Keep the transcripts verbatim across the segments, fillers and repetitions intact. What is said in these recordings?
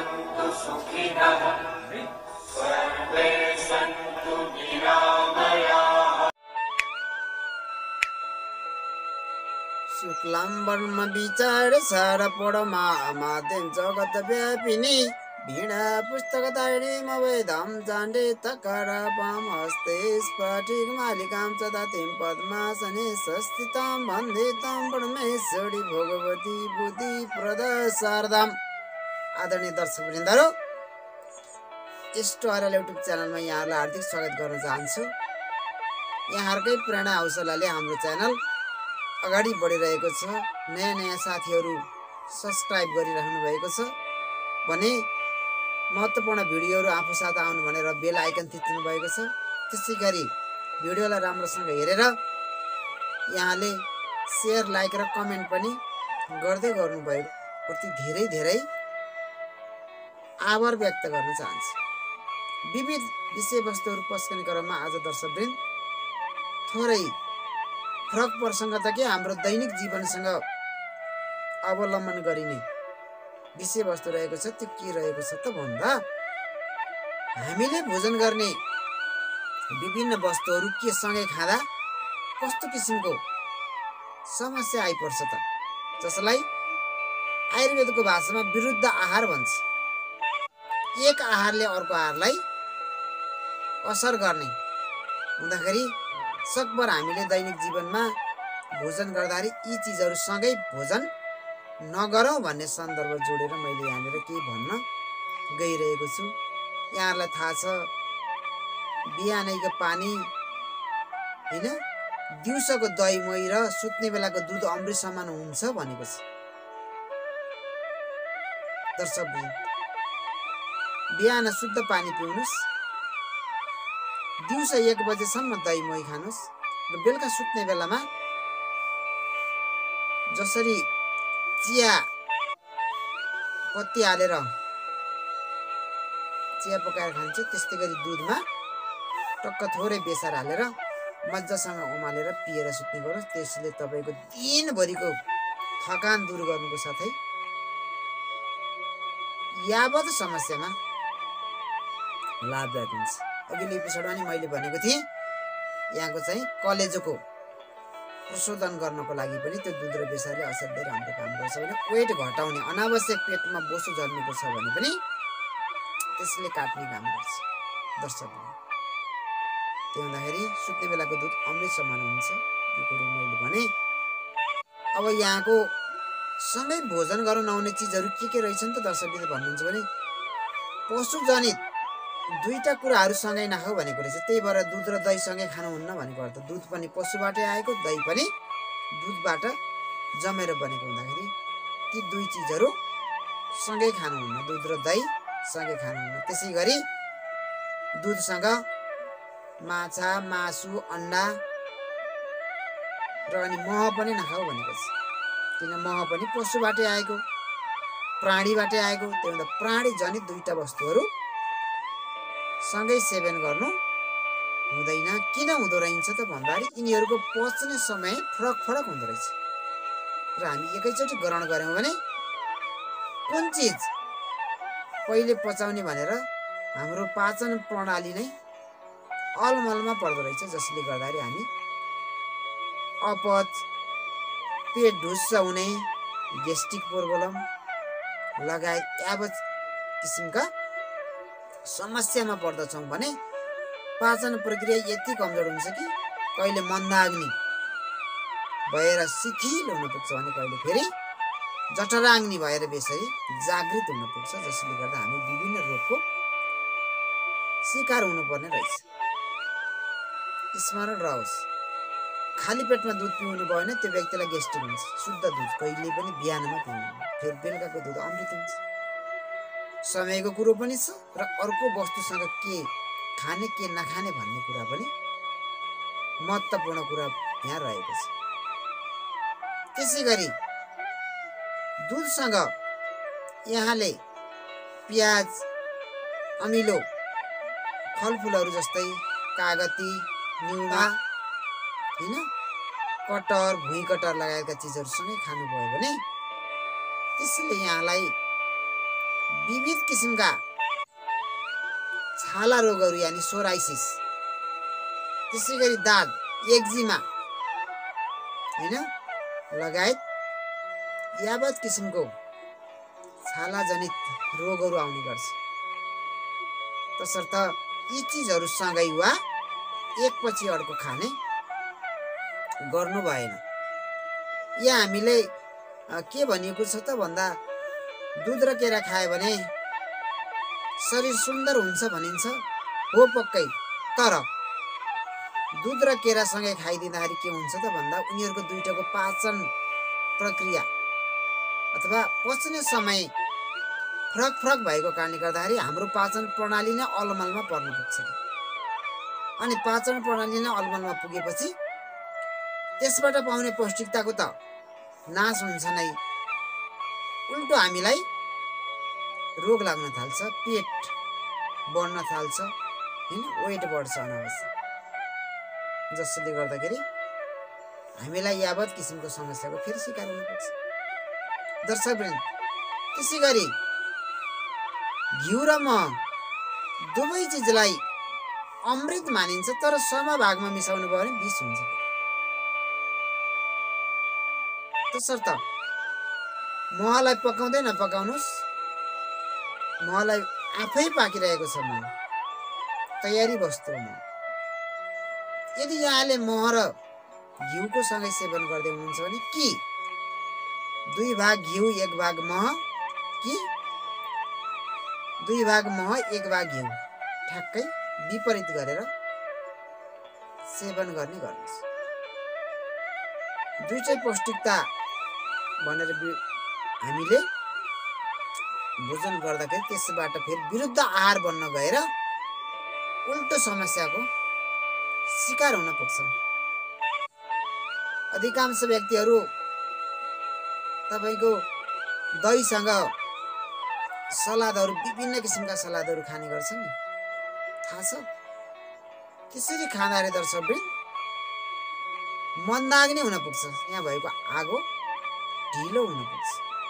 सन्तु सुखिनः सर्वे सन्तु निरामयाः। शुक्लाम्बरम विचार सार परमा माध्यम जगत व्यापिनी वीणा पुस्तक तारिणी मवेदम चाण्डे तकार पाम हस्ते स्फटिक मालिकां सदा तिं पद्मासने संस्थितां वन्दे तं परमेश्वरी भगवती बुद्धि प्रद शारदाम्। आदरणीय दर्शकवृन्दहरू, स्टोरल युट्युब च्यानलमा यहाँहरूलाई हार्दिक स्वागत गर्न चाहन्छु। यहाँहरूकै प्रेरणा हौसलाले हाम्रो च्यानल अगाडि बढिरहेको छ। नयाँ नयाँ साथीहरू सब्स्क्राइब गरिराख्नु भएको छ भने महत्त्वपूर्ण भिडियोहरू आफू साथ आउनु भनेर बेल आइकन थिच्नु भएको छ। त्यसै गरी भिडियोलाई राम्रोसँग हेरेर यहाँले सेयर, लाइक र कमेन्ट पनि गर्दै गर्नुभएको प्रति धेरै धेरै आभार व्यक्त गर्न चाहन्छु। विविध विषयवस्तुहरू पस्कने क्रममा आज दर्शकवृन्द थोरै फरक प्रसङ्ग त के हाम्रो दैनिक जीवनसँग अवलम्बन गरिने विषयवस्तु रहेको छ। त्यो के रहेको छ त भन्दा हामीले भोजन गर्ने विभिन्न वस्तुहरू के सँगै खाँदा कस्तो किसिमको समस्या आइपर्छ त, जसलाई आयुर्वेदको भाषामा विरुद्ध आहार भन्छ। एक आहारले अर्को आहारलाई असर गर्ने हुँदाखेरि सकभर हामीले दैनिक जीवनमा भोजन गर्दाखेरि यी चिजहरू सँगै भोजन नगरौँ भन्ने सन्दर्भ जोडेर मैले यहाँनिर केही भन्न गइरहेको छु। यहाँहरूलाई थाहा छ, बिहानैको पानी होइन, दिउँसोको दही मही र सुत्ने बेलाको दुध अमृत समान हुन्छ भनेको छ। दर्शक, बिहान शुद्ध पानी पिउनुहोस्, दिउँसो एक बजेसम्म दही मही खानुहोस् र बेलुका सुत्ने बेलामा जसरी चिया पत्ती हालेर चिया पकाएर खान्छ त्यस्तै गरी दुधमा टक्क थोरै बेसार हालेर मजासँग उमालेर पिएर सुत्ने गर्नुहोस्। त्यसले तपाईँको दिनभरिको थकान दूर गर्नुको साथै यावत समस्यामा लाभदायक हुन्छ। अघिल्लो एपिसोडमा नि मैले भनेको थिएँ यहाँको चाहिँ कलेजोको प्रशोधन गर्नको लागि पनि त्यो दुध र बेसारले असाध्यै राम्रो काम गर्छ भने वेट घटाउने, अनावश्यक पेटमा बोसो जन्मेको छ भने पनि त्यसले काट्ने काम गर्छ। दर्शक, त्यो हुँदाखेरि सुत्ने बेलाको दुध अमृत समान हुन्छ, यो कुरो मैले भने। अब यहाँको सँगै भोजन गर्न नहुने चिजहरू के के रहेछन् त दर्शकले भन्नुहुन्छ भने पशुजनित दुईटा कुराहरू सँगै नखाऊ भनेको रहेछ। त्यही भएर दुध र दही सँगै खानुहुन्न भनेको अर्थ। दुध पनि पशुबाटै आएको, दही पनि दुधबाट जमेर बनेको हुँदाखेरि ती दुई चिजहरू सँगै खानुहुन्न, दुध र दही सँगै खानुहुन्न। त्यसै गरी दुधसँग माछा, मासु, अन्डा र अनि मह पनि नखाऊ भनेको छ। किन मह पनि पशुबाटै आएको, प्राणीबाटै आएको। त्यो भन्दा प्राणी जनित दुईटा वस्तुहरू सँगै सेवन गर्नु हुँदैन। किन हुँदो रहेछ त भन्दाखेरि यिनीहरूको पच्ने समय फरक फरक हुँदो रहेछ र हामी एकैचोटि ग्रहण गऱ्यौँ भने कुन चिज पहिले पचाउने भनेर हाम्रो पाचन प्रणाली नै अलमलमा पर्दो रहेछ, जसले गर्दाखेरि हामी अपच, पेट ढुस्स हुने, ग्यास्ट्रिक प्रोब्लम लगायत यावत किसिमका समस्यामा पर्दछौँ भने पाचन प्रक्रिया यति कमजोर हुन्छ कि कहिले मन्दाग्नि भएर शिथिल हुन पुग्छ भने कहिले फेरि जठराग्नि भएर बेसरी जागृत हुन पुग्छ, जसले गर्दा हामी विभिन्न रोगको शिकार हुनुपर्ने रहेछ। स्मरण रहोस्, खाली पेटमा दुध पिउनु भयो भने त्यो व्यक्तिलाई ग्यास्ट्रिक हुन्छ। शुद्ध दुध कहिले पनि बिहानमा पिउनु, फेरि बेलुकाको दुध अमृत हुन्छ। समयको कुरो पनि छ र अर्को वस्तुसँग के खाने के नखाने भन्ने कुरा पनि महत्त्वपूर्ण कुरा यहाँ रहेको छ। त्यसै गरी दुधसँग यहाँले प्याज, अमिलो फलफुलहरू जस्तै कागती, निउमा होइन, कटर, भुइँ कटर लगायतका चिजहरूसँगै खानुभयो भने त्यसले यहाँलाई विविध किसिमका छाला रोगहरू यानि सोराइसिस, त्यसै गरी दाग, एक्जिमा हैन लगायत यावत किसिमको छालाजनित रोगहरू आउने गर्छ। तसर्थ यी चिजहरू सँगै वा एकपछि अर्को खाने गर्नु भएन। यहाँ हामीले के भनिएको छ त भन्दा दुध र केरा खायो भने शरीर सुन्दर हुन्छ भनिन्छ। हो पक्कै, तर दुध र केरासँगै खाइदिँदाखेरि के हुन्छ त भन्दा उनीहरूको दुईटाको पाचन प्रक्रिया अथवा पच्ने समय फरक फरक भएको कारणले गर्दाखेरि हाम्रो पाचन प्रणाली नै अलमलमा पर्न पुग्छ। अनि पाचन प्रणाली नै अलमलमा पुगेपछि त्यसबाट पाउने पौष्टिकताको त नाश हुन्छ नै, उल्टो हामीलाई रोग लाग्न थाल्छ, पेट बढ्न थाल्छ हैन, वेट बढ्छ अनावश्यक, जसले गर्दाखेरि हामीलाई यावत किसिमको समस्याको फेरि शिकार हुन पुग्छ। दर्शकवृन्द, त्यसै गरी घिउ र मह दुवै चिजलाई अमृत मानिन्छ, तर समभागमा मिसाउनु भयो भने विष हुन्छ। तसर्थ महलाई पकाउँदै नपकाउनुहोस्, महलाई आफै पाकिरहेको छ, मह तयारी वस्तु हो मह। यदि यहाँले मह र घिउको सँगै सेवन गर्दै हुनुहुन्छ भने कि दुई भाग घिउ एक भाग मह, कि दुई भाग मह एक भाग घिउ, ठ्याक्कै विपरीत गरेर सेवन गर्ने गर्नुहोस्। दुईटै पौष्टिकता भनेर हामीले भोजन गर्दाखेरि त्यसबाट फेरि विरुद्ध आहार बन्न गएर उल्टो समस्याको शिकार हुन पुग्छ। अधिकांश व्यक्तिहरू तपाईको दहीसँग सलादहरू, विभिन्न किसिमका सलादहरू खाने गर्छन् नि, थाहा छ? त्यसरी खाँदाखेरि दर्शकवृन्द मन्दाग्नि हुन पुग्छ, यहाँ भएको आगो ढिलो हुन पुग्छ।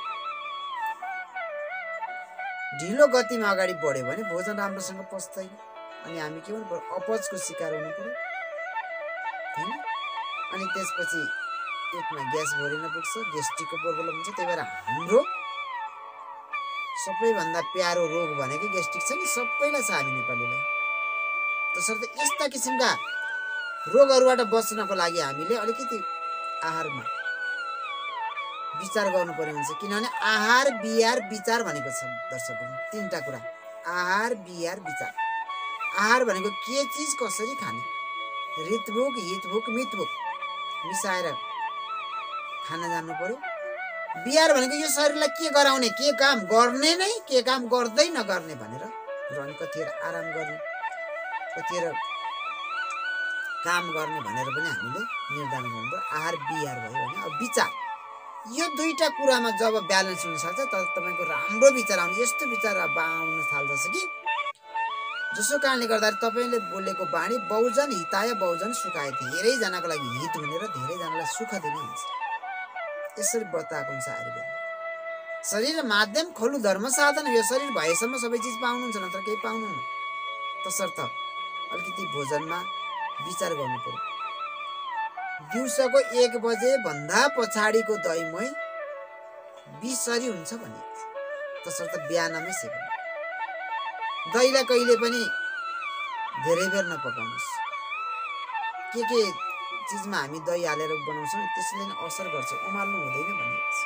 ढिलो गतिमा अगाडि बढ्यो भने भोजन राम्रोसँग पच्दैन, अनि हामी के हुनु पर्यो, अपचको शिकार हुनु पर्यो हैन। अनि त्यसपछि पेटमा ग्यास भरिन पुग्छ, गेस्ट्रिकको प्रब्लम हुन्छ। त्यही भएर हाम्रो सबैभन्दा प्यारो रोग भनेकै गेस्ट्रिक छ नि, सबैलाई छ हामी नेपालीलाई। तसर्थ यस्ता किसिमका रोगहरूबाट बच्नको लागि हामीले अलिकति आहारमा विचार गर्नु पर्ने हुन्छ, किनभने आहार विहार विचार भनेको छ दर्शकहरू, तीनटा कुरा, आहार विहार विचार। आहार भनेको के चिज कसरी खाने, रितभोग हितभोग मितभोग मिसाएर खान जान्नु पर्यो। विहार भनेको यो शरीरलाई के गराउने, के काम गर्ने नै, के काम गर्दै नगर्ने भनेर रहने, कतिखेर आराम गर्ने, कतिखेर काम गर्ने भनेर पनि हामीले निर्धारण गर्नु पर्यो। आहार विहार भयो भने अब विचार, यो दुईटा कुरामा जब ब्यालेन्स हुन सक्छ तब तपाईको राम्रो विचार आउने, यस्तो विचार आउन थाल्दछ कि जसो कारणले गर्दा तपाईले बोलेको बाणी बहुजन हिताय बहुजन सुखाय, धेरैजनाको लागि हित हुने र धेरैजनालाई सुख दिने हुन्छ। यसरी बताएको हुन्छ आयुर्वेद। शरीर माध्यम खलु धर्म साधन, यो शरीर भएसम्म सबै चिज पाउनुहुन्छ, नत्र केही पाउनुहुन्न। तसर्थ अलिकति भोजनमा विचार गर्नु पर्यो। दिउँसोको एक बजे भन्दा पछाडिको दही मही विषरी हुन्छ भनिएको छ। तसर्थ बिहानमै सेवन। दहीलाई कहिले पनि धेरै बेर नपकाउनुहोस्। के के चिजमा हामी दही हालेर बनाउँछौँ त्यसले नै असर गर्छ, उमाल्नु हुँदैन भनिएको छ।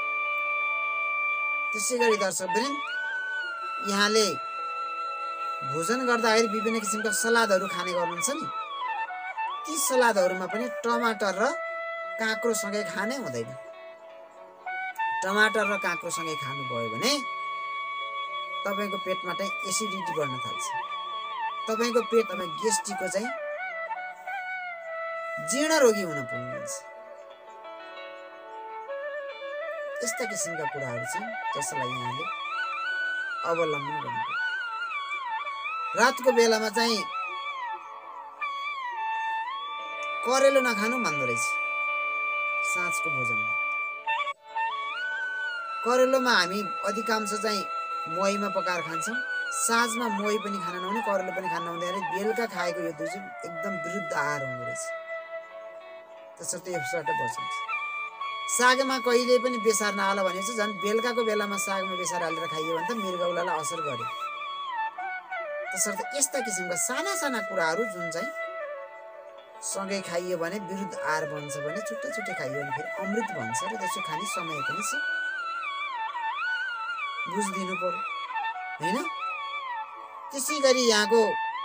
त्यसै गरी दर्शकवृन्द, यहाँले भोजन गर्दाखेरि विभिन्न किसिमका सलादहरू खाने गर्नुहुन्छ नि, ती सलादहरूमा पनि टमाटर र काँक्रोसँगै खानै हुँदैन। टमाटर र काँक्रोसँगै खानुभयो भने तपाईँको पेटमा चाहिँ एसिडिटी बढ्न थाल्छ। तपाईँको पेटमा गेस्ट्रिकको चाहिँ जीर्ण रोगी हुन पुग्नुहुन्छ। यस्ता किसिमका कुराहरू छन् जसलाई यहाँले अवलम्बन गर्नुपर्छ। रातको बेलामा चाहिँ करेलो नखानु भन्दो रहेछ साँझको भोजनमा। करेलोमा हामी अधिकांश चाहिँ मोहीमा पकाएर खान्छौँ, साँझमा मोही पनि खान नहुने, करेला पनि खान नहुँदैन, बेलुका खाएको यो दुई चाहिँ एकदम विरुद्ध आहार हुँदो रहेछ। त्यसर्थ यसबाट बच्नुहोस्। सागमा कहिले पनि बेसार नहाल भनेपछि झन् बेलुकाको बेलामा सागमा बेसार हालेर खाइयो भने त मृगौलालाई असर गर्यो। त्यसर्थ यस्ता किसिमका साना साना कुराहरू जुन चाहिँ सँगै खाइयो भने विरुद्ध आहार बन्छ भने छुट्टै छुट्टै खाइयो भने फेरि अमृत बन्छ र त्यसो खाने समय पनि छ, बुझिदिनु पर्यो होइन। त्यसै गरी यहाँको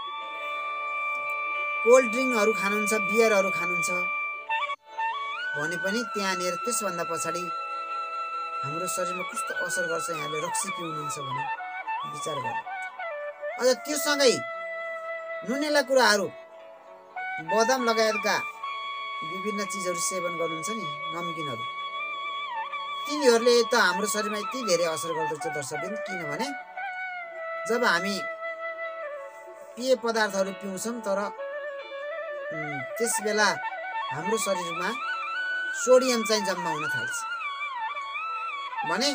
कोल्ड ड्रिङ्कहरू खानुहुन्छ, बियरहरू खानुहुन्छ भने पनि त्यहाँनिर त्यसभन्दा पछाडि हाम्रो शरीरमा कस्तो असर गर्छ यहाँले रक्सी पिउनुहुन्छ भने विचार गर्नु। अझ त्योसँगै नुनिला कुराहरू, बदाम लगायतका विभिन्न चिजहरू सेवन गर्नुहुन्छ नि, नमकिनहरू, तिनीहरूले त हाम्रो शरीरमा यति धेरै असर गर्दछ दर्शकबिन। किनभने जब हामी पेय पदार्थहरू पिउँछौँ तर त्यस बेला हाम्रो शरीरमा सोडियम चाहिँ जम्मा हुन थाल्छ भने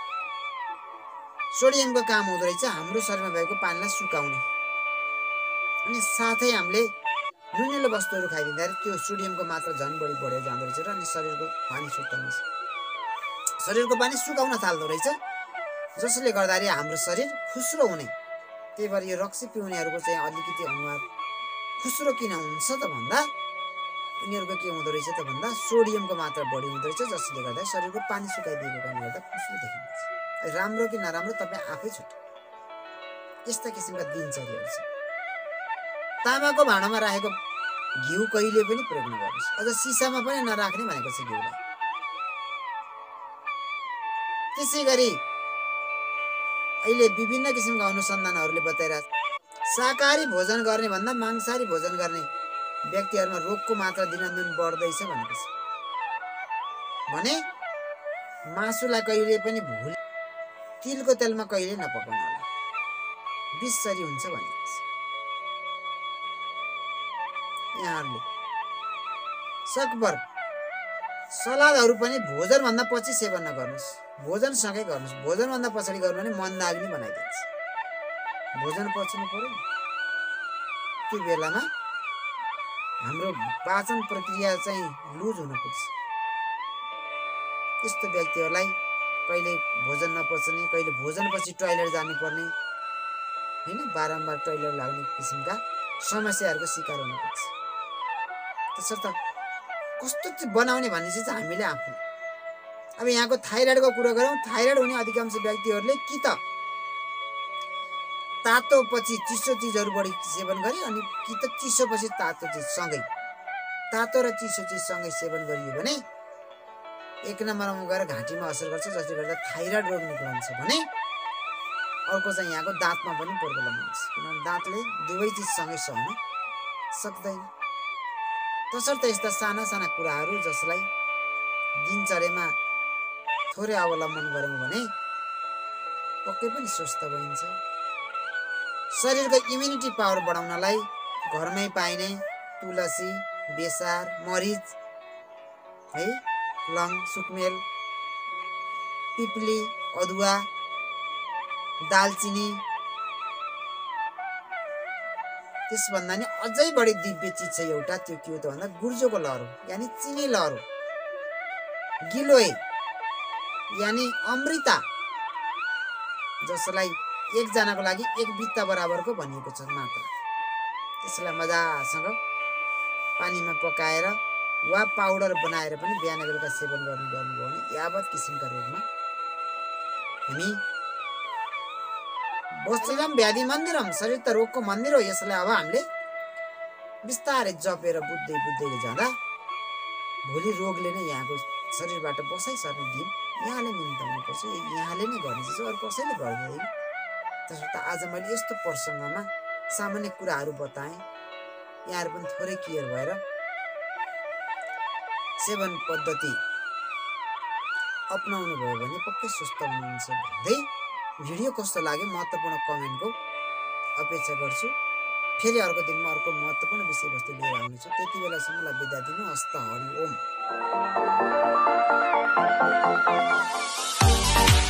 सोडियमको काम हुँदो रहेछ हाम्रो शरीरमा भएको पानीलाई सुकाउने। अनि साथै हामीले नुनिलो वस्तुहरू खाइदिँदाखेरि त्यो सोडियमको मात्रा झन् बढी बढेर जाँदो रहेछ र अनि शरीरको पानी सुकाउने शरीरको पानी सुकाउन थाल्दो रहेछ, जसले गर्दाखेरि हाम्रो शरीर खुस्रो हुने। त्यही भएर यो रक्सी पिउनेहरूको चाहिँ अलिकति अनुहार खुस्रो किन हुन्छ त भन्दा उनीहरूको के हुँदो रहेछ त भन्दा सोडियमको मात्रा बढी हुँदो रहेछ, जसले गर्दा शरीरको पानी सुकाइदिएको कारणले गर्दा खुस्रो देखिन्छ। राम्रो कि नराम्रो तपाईँ आफै छुट्यो। यस्ता किसिमका दिनचर्याहरू छ। तामाको भाँडामा राखेको घिउ कहिले पनि प्रयोग नगर्नुहोस्, अझ सिसामा पनि नराख्ने भनेको छ घिउलाई। त्यसै गरी अहिले विभिन्न किसिमका अनुसन्धानहरूले बताइरहेको छ शाकाहारी भोजन गर्ने भन्दा मांसाहारी भोजन गर्ने व्यक्तिहरूमा रोगको मात्रा दिनदिन बढ्दैछ भनेको छ। भने मासुलाई कहिले पनि भुल तिलको तेलमा कहिले नपकाउनु होला, विषरी हुन्छ भनेको छ। यहाँहरूले सकभर सलादहरू पनि भोजनभन्दा पछि सेवन नगर्नुहोस्, भोजनसँगै गर्नुहोस्। भोजनभन्दा पछाडि गर्नु भने मन्दाग्नि बनाइदिन्छ। भोजन पच्नु पर्यो, त्यो बेलामा हाम्रो पाचन प्रक्रिया चाहिँ लुज हुन पुग्छ। यस्तो व्यक्तिहरूलाई कहिले भोजन नपच्ने, कहिले भोजनपछि टोयलेट जानुपर्ने होइन, बारम्बार टोयलेट लाग्ने किसिमका समस्याहरूको शिकार हुन पुग्छ। त्यसर्थ कस्तो चाहिँ बनाउने भन्ने चाहिँ हामीले आफू। अब यहाँको थाइरोइडको कुरा गरौँ, थाइरोइड हुने अधिकांश व्यक्तिहरूले कि त तातो पछि चिसो चिजहरू बढी सेवन गरे अनि कि त चिसो पछि तातो चिज सँगै, तातो र चिसो चिज सँगै सेवन गरियो भने एक नम्बरमा गएर घाँटीमा असर गर्छ, जसले गर्दा थाइरोइड रोग निक्लन्छ। भने अर्को चाहिँ यहाँको दाँतमा पनि प्रब्लम हुन्छ, किनभने दाँतले दुवै चिज सँगै सहन सक्दैन। तसर्थ यस्ता साना साना कुराहरू जसलाई दिनचर्यामा थोरै अवलम्बन गऱ्यौँ भने पक्कै पनि स्वस्थ भइन्छ। शरीरको इम्युनिटी पावर बढाउनलाई घरमै पाइने तुलसी, बेसार, मरिच है, लङ, सुकमेल, पिपली, अदुवा, दालचिनी, त्यसभन्दा नि अझै बढी दिव्य चिज छ एउटा, त्यो के हो त भन्दा गुर्जोको लहरो यानि चिनी लहरो, गिलोय यानि अमृता, जसलाई एकजनाको लागि एक बित्ता बराबरको भनिएको छ मात्र। त्यसलाई मजासँग पानीमा पकाएर वा पाउडर बनाएर पनि बिहान बेलुका सेवन गर्नु गर्नुभयो भने यावत किसिमका रोगमा हामी बस्छौँ। व्याधि मन्दिरम, शरीर त रोगको मन्दिर हो। यसलाई अब हामीले बिस्तारै जपेर बुझ्दै बुझ्दै जाँदा भोलि रोगले नै यहाँको शरीरबाट बसाइ सर्ने दिन यहाँले निम्ताउनुपर्छ। यहाँले नै गर्ने चिज अरू कसैले गर्दैन। त्यसर्थ आज मैले यस्तो प्रसङ्गमा सामान्य कुराहरू बताएँ, यहाँहरू पनि थोरै केयर भएर सेवन पद्धति अपनाउनु भयो भने पक्कै स्वस्थ हुनुहुन्छ भन्दै भिडियो कस्तो लाग्यो महत्त्वपूर्ण कमेन्टको अपेक्षा गर्छु। फेरि अर्को दिनमा अर्को महत्त्वपूर्ण विषयवस्तु लिएर आउनेछु। त्यति बेलासम्मलाई बिदा दिनु। हस्त हरि ओम।